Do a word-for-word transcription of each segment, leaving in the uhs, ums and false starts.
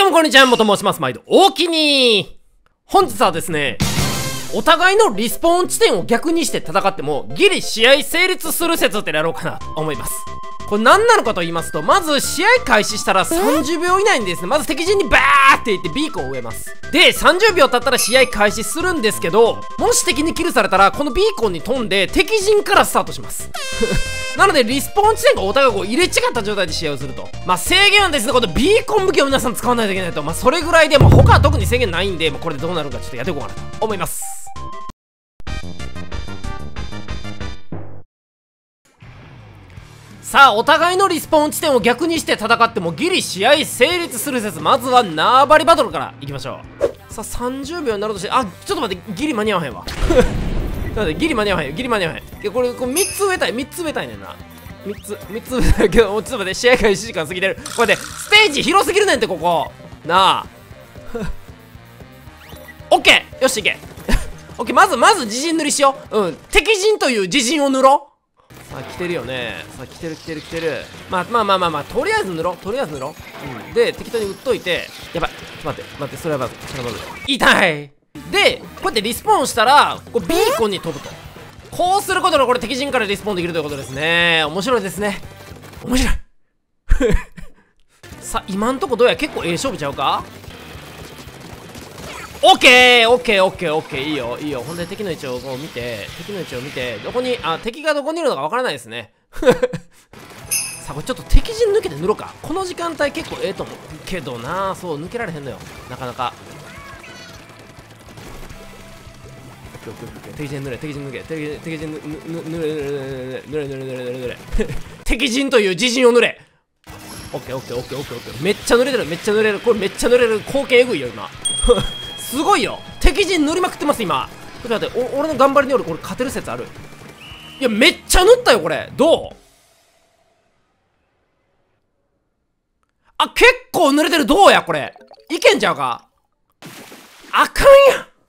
もこんにちは、もと申します。毎度、大きに本日はですね、お互いのリスポーン地点を逆にして戦っても、ギリ試合成立する説ってやろうかなと思います。これ何なのかと言いますと、まず試合開始したらさんじゅうびょう以内にですね、まず敵陣にバーっていってビーコンを植えます。で、さんじゅうびょう経ったら試合開始するんですけど、もし敵にキルされたら、このビーコンに飛んで敵陣からスタートします。なので、リスポーン地点がお互いこう入れ違った状態で試合をすると。まあ、制限はですね、このビーコン武器を皆さん使わないといけないと。まあ、それぐらいで、まあ、他は特に制限ないんで、まあ、これでどうなるかちょっとやっていこうかなと思います。さあ、お互いのリスポーン地点を逆にして戦ってもギリ試合成立する説。まずは縄張りバトルからいきましょう。さあ、さんじゅうびょうになろうとして、あ、ちょっと待って、ギリ間に合わへんわ。なんでギリ間に合わへんよ、ギリ間に合わへん。いや、これ、これみっつ植えたい、みっつ植えたいねんな。みっつ、みっつ植えたいけど、ちょっと待って、試合開始時間過ぎてる。これで、ステージ広すぎるねんって、ここ。なあ。オッケー、よし、いけ。オッケー、まず、まず自陣塗りしよう。うん、敵陣という自陣を塗ろう。さあ、来てるよね。さあ、来てる来てる来てる。まあまあまあまあまあ、とりあえず塗ろう。とりあえず塗ろう。うん。で、適当に打っといて、やばい。ちょっと待って、待って、それはやばい。それはやばい。痛い。で、こうやってリスポーンしたら、こうビーコンに飛ぶと。こうすることで、これ敵陣からリスポーンできるということですね。面白いですね。面白い。さあ、今んとこどうや、結構ええ勝負ちゃうか？オッケーオッケーオッケーオッケー、いいよいいよ。ほんで敵の位置をこう見て、敵の位置を見て、どこに、あ、敵がどこにいるのかわからないですね。さあ、これちょっと敵陣抜けて塗ろうか。この時間帯結構ええと思うけどな。そう、抜けられへんのよ、なかなか。オッケーオッケーオッケー、敵陣塗れ、敵陣抜け、敵敵陣塗れ塗れ塗れ塗れ塗れ塗れ塗れ塗れ塗れ敵陣という自陣を塗れ。オッケーオッケーオッケーオッケーオッケー、めっちゃ塗れてる、めっちゃ塗れる。これめっちゃ塗れる。貢献えぐいよ今。すごいよ、敵陣塗りまくってます今。ちょっと待って、お俺の頑張りによるこれ勝てる説ある。いや、めっちゃ塗ったよこれ。どう？あ、結構塗れてる。どうやこれ、いけんちゃうか。あかんやん。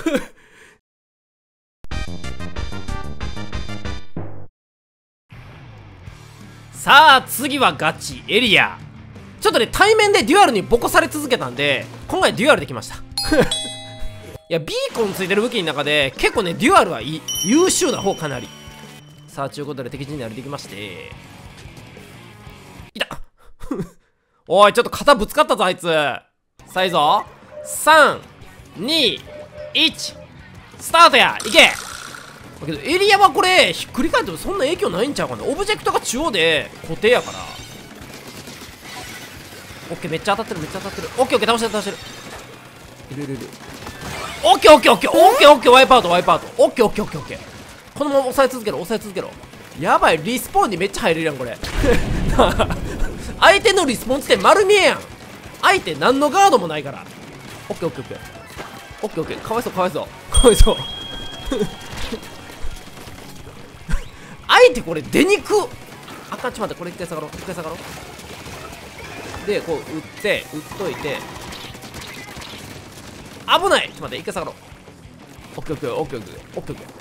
さあ、次はガチエリア。ちょっとね、対面でデュアルにボコされ続けたんで、今回デュアルできました。いや、ビーコンついてる武器の中で結構ね、デュアルはいい、優秀な方かなり。さあ、ということで敵陣に歩いてきまして、いた。おい、ちょっと肩ぶつかったぞあいつ。さあ、いいぞ。さんにいちスタートや。いけ。だけどエリアはこれひっくり返ってもそんな影響ないんちゃうかな。オブジェクトが中央で固定やから。オッケー、めっちゃ当たってる、めっちゃ当たってる。オッケーオッケー、倒してる倒してる。いるいるいる。オッケーオッケーオッケーオッケーオッケー、ワイプアウトワイプアウト。オッケーオッケーオッケーオッケー。このまま押さえ続けろ、押さえ続けろ。やばい、リスポーンにめっちゃ入れるやんこれ。相手のリスポーン地点丸見えやん。相手何のガードもないから。オッケーオッケーオッケーオッケーオッケー。かわいそうかわいそうかわいそう。相手これ出にく。あかん、ちょっと待って、これ一回下がろう、一回下がろう。で、こう打って打っといて、危ない。ちょっと待って、一回下がろう。オッケーオッケーオッケーオッケーオッケーオッケ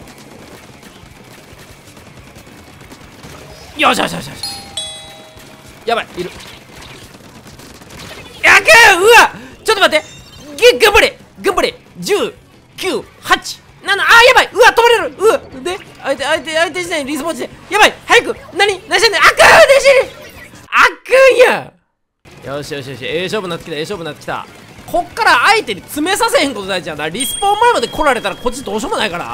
ー。よしよしよしよし。やばい、いる。やけん、うわ、ちょっと待って、げ頑張れ頑張れ。じゅうきゅうはちなな、あーやばい、うわ止まれる。うわで、相手相手相手時代にリスポーンして、やばい、早く。何何してんねん。あかん、でしあかんやん。よしよしよし、ええ勝負になってきた、ええ勝負になってきた。こっから相手に詰めさせへんこと大事やな。リスポーン前まで来られたらこっちどうしようもないから。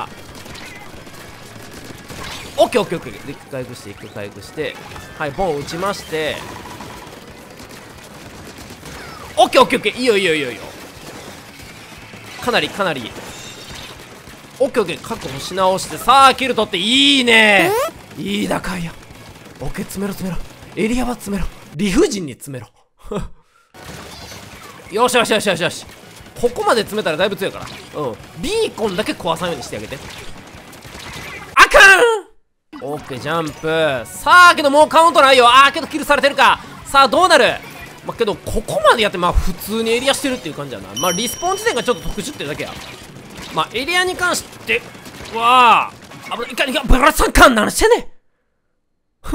オッケーオッケーオッケー。で、一回回復して一回回復して、はい、ボン打ちまして、オッケーオッケーオッケー。いいよいいよいいよいいよ。かなりかなりオッケーオッケー。確保し直して、さあキル取って、いいね。いい打開や。オッケー、詰めろ詰めろ。エリアは詰めろ。理不尽に詰めろ。よしよしよしよしよし。ここまで詰めたらだいぶ強いから。うん、ビーコンだけ壊さんようにしてあげて。あかん。オッケー、ジャンプ。さあけどもうカウントないよ。あーけどキルされてるか。さあどうなる。まあ、けどここまでやって、まあ普通にエリアしてるっていう感じやな。まあリスポーン地点がちょっと特殊っていうだけや。まあエリアに関しては危ない。いかにかブラさんかんなんしてんねん。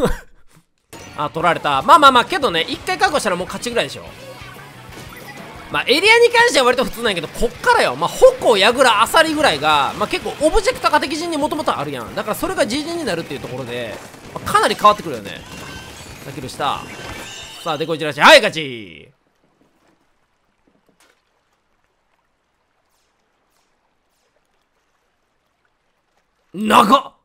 あ、取られた。まあまあまあけどね、一回確保したらもう勝ちぐらいでしょ。 まあエリアに関しては割と普通なんやけど、こっからよ、まあ矛、ヤグラ、アサリぐらいがまあ結構オブジェクト化的陣にもともとあるやん。だからそれが自陣になるっていうところで、まあ、かなり変わってくるよね。さっきの下、さあデコイチラシ、はい勝ち。長っ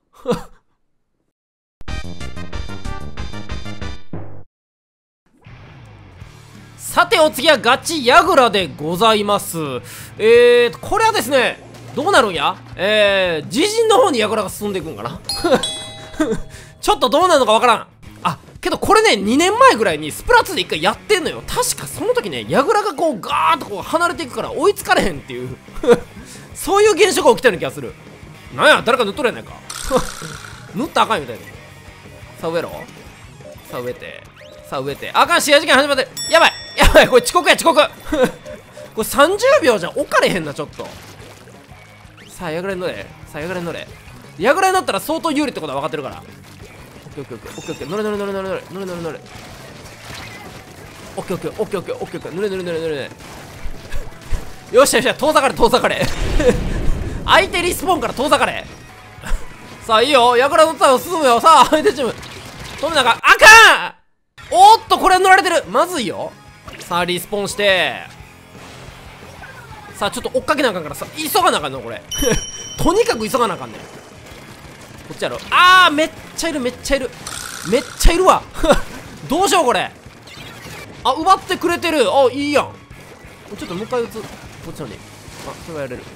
さてお次はガチヤグラでございます。えーとこれはですね、どうなるんや。えー自陣の方にヤグラが進んでいくんかなちょっとどうなるのかわからん。あけどこれね、にねんまえぐらいにスプラツーで一回やってんのよ。確かその時ね、ヤグラがこうガーッとこう離れていくから追いつかれへんっていうそういう現象が起きたような気がする。なんや誰か塗っとるやないか塗ったらあかんみたいな。さあ植えろ。さあ植えて、さあ植えて、あかん、試合時間始まってる。やばいやばい、これ遅刻や遅刻これさんじゅうびょうじゃ置かれへんなちょっと。さあヤグラに乗れ、さあヤグラに乗れ。ヤグラに乗ったら相当有利ってことは分かってるから。オッケーオッケーオッケーオッケーオッケー、乗れ乗れ乗れ乗れ乗れ乗れ乗れ乗れ。オッケーオッケーオッケーオッケーオッケーオッケー、乗れ乗れ乗れ乗れ乗れ。よっしゃよっしゃ、遠ざかれ遠ざかれ相手リスポーンから遠ざかれさあいいよ、ヤグラ乗ったら進むよ。さあ相手チーム止めなあかん、あかん。おーっとこれは乗られてる、まずいよ。さあリスポーンして、さあちょっと追っかけなあかんからさ、急がなあかんのこれとにかく急がなあかんねん。こっちやろ。あーめっちゃいるめっちゃいるめっちゃいるわどうしようこれ。あ奪ってくれてる。あいいやん。ちょっともう一回打つ、こっちのに。あそれはやれる。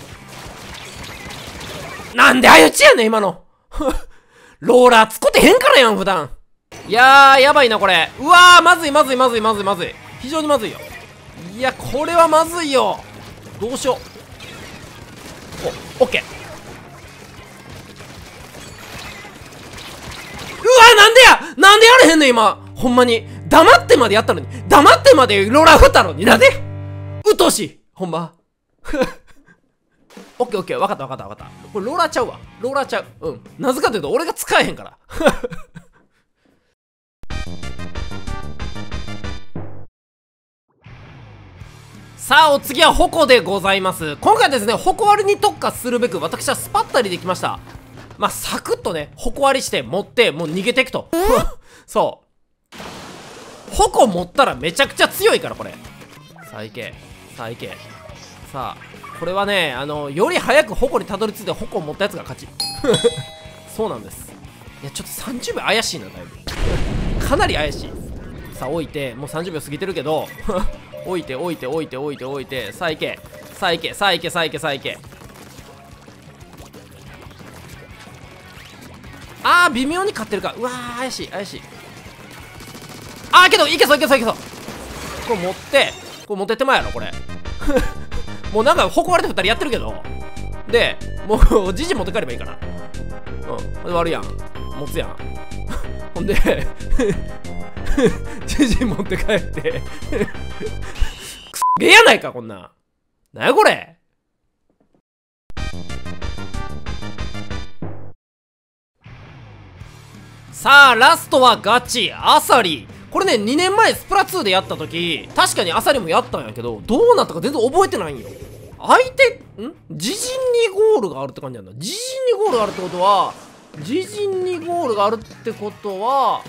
なんで相打ちやねん今のローラー使ってへんからやん普段。いやーやばいなこれ。うわーまずいまずいまずいまずいまずい、非常にまずいよ。いやこれはまずいよ。どうしよう。おオッケー。うわなんでやなんでやれへんねん今。ほんまに黙ってまでやったのに、黙ってまでローラー振ったのになんで。うっとうしいほんまオッケーオッケー、分かった分かった分かった。これローラーちゃうわ、ローラーちゃう。うん、なぜかというと俺が使えへんからさあお次は矛でございます。今回ですね、矛割りに特化するべく私はスパッタリできました。まあサクッとね矛割りして持ってもう逃げていくとそう矛持ったらめちゃくちゃ強いからこれ。さあいけさあいけ。さあこれはね、あのより早く矛にたどり着いて矛を持ったやつが勝ちそうなんです。いやちょっとさんじゅうびょう怪しいな、だいぶかなり怪しい。さあ置いて、もうさんじゅうびょう過ぎてるけど置いて置いて置いて置いて置いて、さあいけさあいけさあいけさあいけさあいけ。あー微妙に勝ってるか。うわー怪しい怪しい。あーけどいけそういけそういけそう。これ持ってこれ持ってってまうやろこれもうなんか矛割れてふたりやってるけど、でもうじじ持って帰ればいいかな。うんで割るやん、持つやんほんでじじ持って帰ってくそげえやないかこんなん。なやこれ。さあラストはガチアサリ。これねにねんまえスプラツーでやった時確かにアサリもやったんやけど、どうなったか全然覚えてないんよ。相手ん自陣にゴールがあるって感じなんだ。自陣にゴールがあるってことは自陣にゴールがあるってことは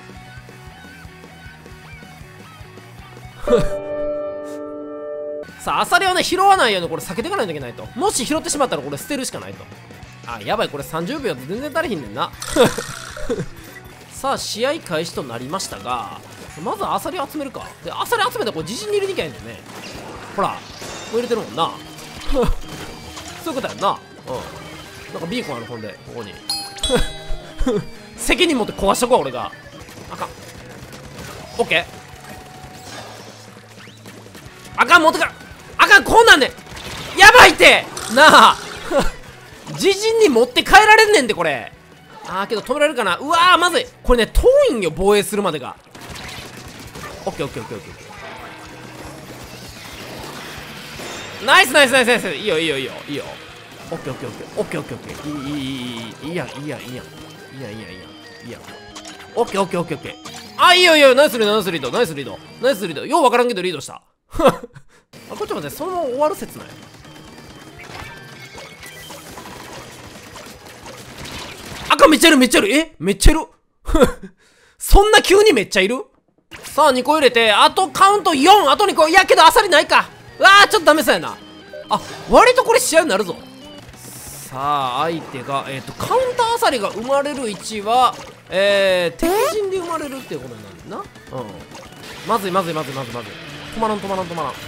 さあアサリはね拾わないようにこれ避けていかないといけないと。もし拾ってしまったらこれ捨てるしかないと。あやばいこれさんじゅうびょうと全然足りひんねんなさあ試合開始となりましたが、まずアサリ集めるか。でアサリ集めたらこれ自陣に入れに行きゃいいんだよね。ほらもう入れてるもんなそういうことやんな。うんなんかビーコンある。ほんでここに責任持って壊しとこう俺が。あかんオッケーあかん持ってかあかんこんなんでやばいってなあ自陣に持って帰られんねんでこれ。あーけど止められるかな。うわーまずいこれね遠いんよ防衛するまでが。オッケーオッケーオッケーオッケーナイスナイスナイスナイス。いいよいいよいいよいいよ。オッケーオッケーオッケーオッケーオッケーオッケーいいいいいいいいいいやんいいやんいいやんいいやんいいやんいいやんオッケーオッケーオッケーオッケー。あいいよいいよナイスリードナイスリードナイスリードナイスリード。ようわからんけどリードしたあかと待って、そのまま終わる説ない？赤めっちゃいるめっちゃいる。えめっちゃいるそんな急にめっちゃいる。さあにこ入れて、あとカウントよん、あとにこ。いやけどアサリないか。うわーちょっとダメそうやな。あ、割とこれ試合になるぞ。さあ相手がえっ、ー、とカウンターアサリが生まれる位置はえー、敵陣で生まれるっていうことになるんだな。うん、まずいまずいまずいまずいまずい。止まらん止まらん止まらん。オッ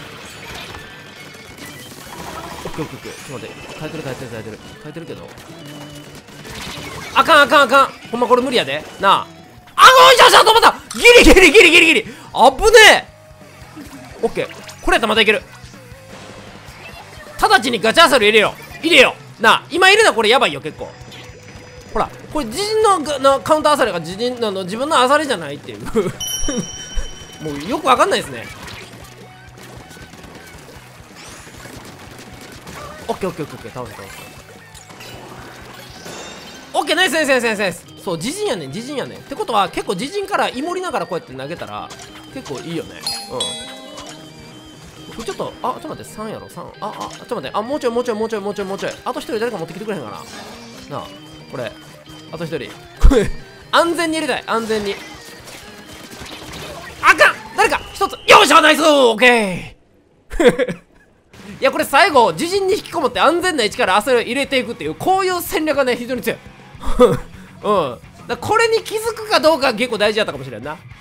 ケーオッケーオッケー。ちょっと待って、耐えてる耐えてる耐えてる耐えてるけど、あかんあかんあかん。ほんまこれ無理やでなあ。あごいしょしょ止まった。ギリギリギリギリギリ。あぶねえ。オッケー、これやったらまたいける。直ちにガチャアサリ入れよ入れよなあ。今入れなこれやばいよ結構。ほらこれ自陣のなカウンターアサリが自陣の自分のアサリじゃないっていうもうよくわかんないですね。オッケーオッケーオッケー倒す倒す。オッケーナイスナイスナイスナイスナイス。そう自陣やねん自陣やねんってことは結構自陣からイモりながらこうやって投げたら結構いいよね。うん、ちょっとあちょっと待ってさんやろさん。ああちょっと待って、あもうちょいもうちょいもうちょいもうちょいもうちょい。あと一人誰か持ってきてくれへんかな。なあこれあと一人安全に入れたい安全に。あかん誰か一つ。よっしゃナイスオッケーいやこれ最後自陣に引きこもって安全な位置からアサリを入れていくっていうこういう戦略がね非常に強いうん、だこれに気づくかどうかが結構大事だったかもしれんな。